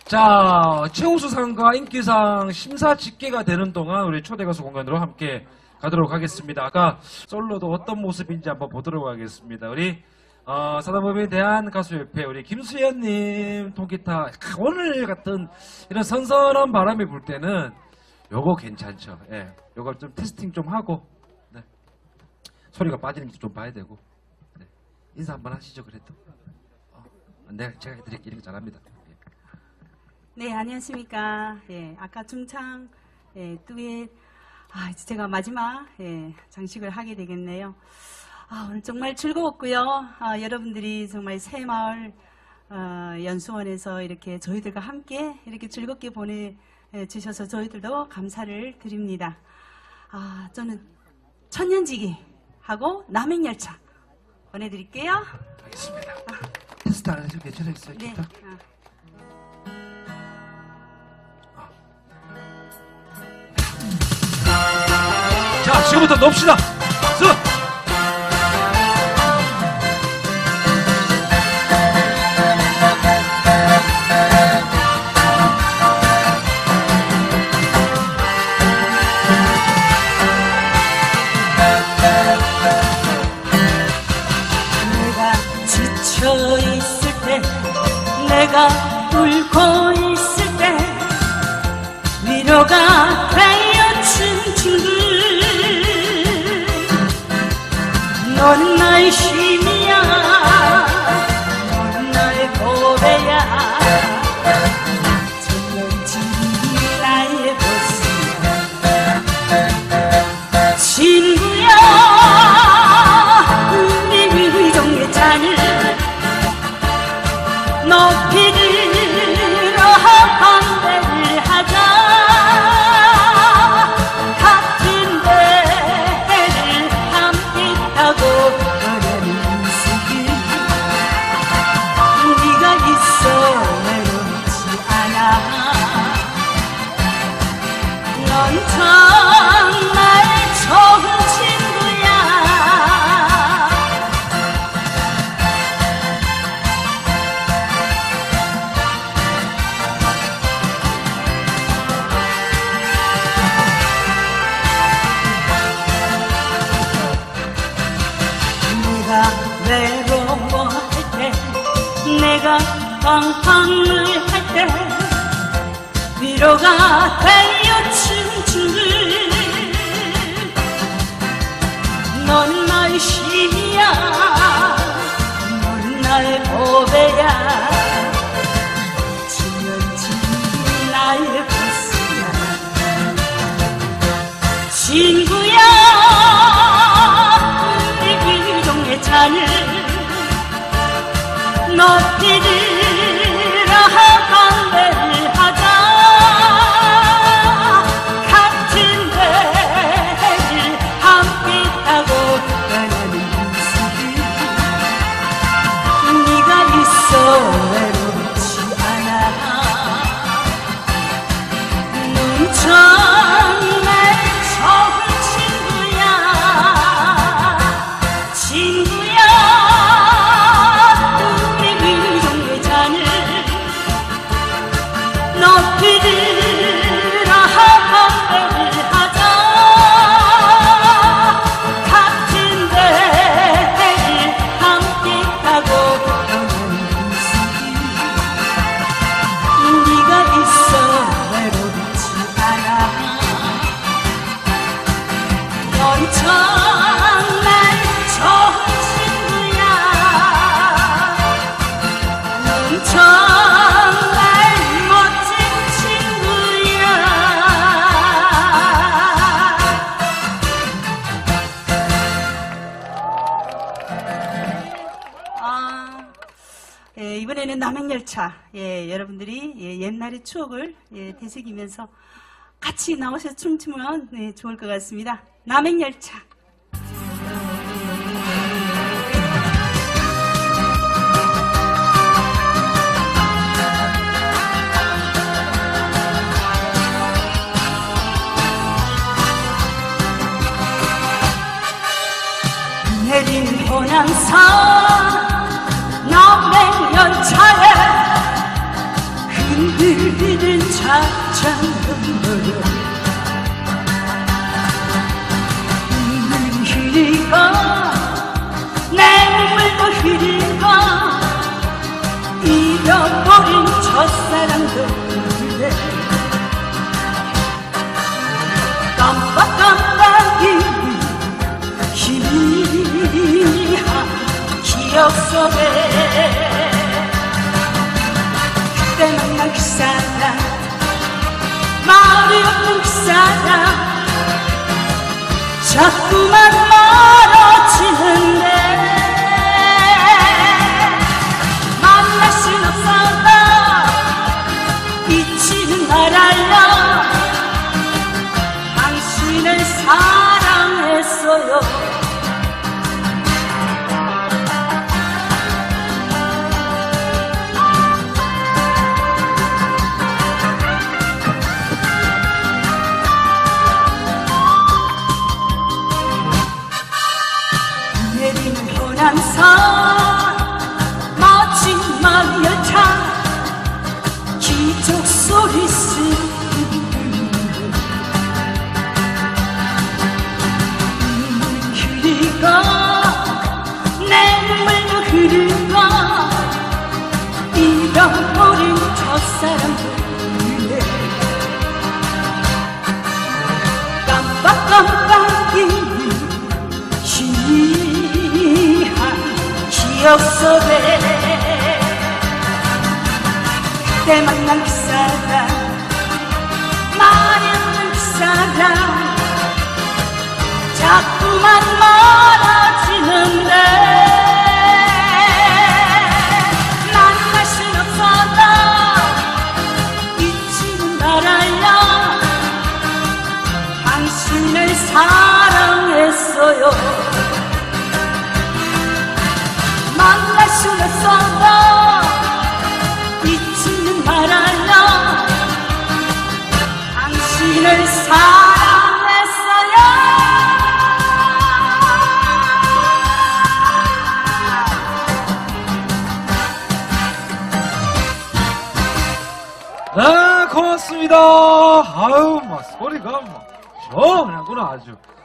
자, 최우수상과 인기상 심사 집계가 되는 동안 우리 초대 가수 공연으로 함께 가도록 하겠습니다. 아까 솔로도 어떤 모습인지 한번 보도록 하겠습니다. 우리 사단법인 대한가수협회 우리 김수현님 통기타. 오늘 같은 이런 선선한 바람이 불 때는 요거 괜찮죠. 예, 요거 좀 테스팅 좀 하고, 네. 소리가 빠지는지 좀 봐야 되고, 네. 인사 한번 하시죠. 그래도 제가 해드릴게요. 이런 거 잘합니다. 네, 안녕하십니까. 예, 아까 중창, 듀엣, 제가 마지막, 장식을 하게 되겠네요. 오늘 정말 즐거웠고요. 여러분들이 정말 새마을, 연수원에서 이렇게 저희들과 함께 이렇게 즐겁게 보내주셔서 저희들도 감사를 드립니다. 저는 천년지기 하고 남행열차 보내드릴게요. 알겠습니다. 테스트 안 해도 괜찮으겠어요? 네. 자, 지금부터 놉시다. 박수! 내가 지쳐 있을 때, 내가 울고 있을 때, 위로가 되어준 친구. 너는 나의 힘이야, 너는 나의 보배야, 천년지기 나의 보스야. 친구야, 우리 위종의 잔을 높이 들어 건배를 하자. 외로워할 때, 내가 방황을 할 때, 위로가 되어준 친구. 너는 나의 힘이야, 너는 나의 보배야, 천년지기 나의 보스야. 친구야, 잔을 높이 들어 건배를 하자. 같은 배를 함께 타고 떠나는 모습이 네가 있어 외롭지 않아. 넌 정말 좋은 친구야. 우리 위종의 잔을 높이 들어 건배를 하자. 같은 배를 함께 타고 떠나는 모습이 네가 있어 외롭지 않아. 넌 정말 좋은 친구야. 넌 정말 멋진 친구야. 이번에는 남행열차. 여러분들이 옛날의 추억을 되새기면서 같이 나오셔서 춤추면 좋을 것 같습니다. 남행열차. 내린 본향사 남행열차에 흔들리는 찬찬 눈물 흘리고 내 눈물도 흘리고 잃어버린 첫사랑도 그래 깜빡깜빡이 희미한 기억 속에 그때 만난 그 사람 말이 없는 그 사람 자꾸만 멀어지는데 만날 순 없어도 잊지는 말아요 당신을 사랑했어요 내리는 호남선 멋진 마을열차 기적 소리 흐르고 내 눈물도 흐르고 잃어버린 첫사랑도 그래 깜빡깜빡이 기억 속에 그때 만난 그 사람 말이 없는 그 사람 자꾸만 멀어지는데 만날 순 없어도 잊지는 말아요 당신을 사랑했어요 만날 순 없어도 잊지는 말아요 당신을 사랑했어요 네, 고맙습니다. 아유, 막 소리가 막 시원하구나 아주.